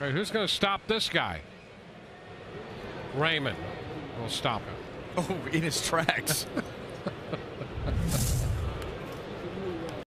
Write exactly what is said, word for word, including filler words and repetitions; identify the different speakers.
Speaker 1: right, who's going to stop this guy? Raymond will stop him.
Speaker 2: Oh, in his tracks.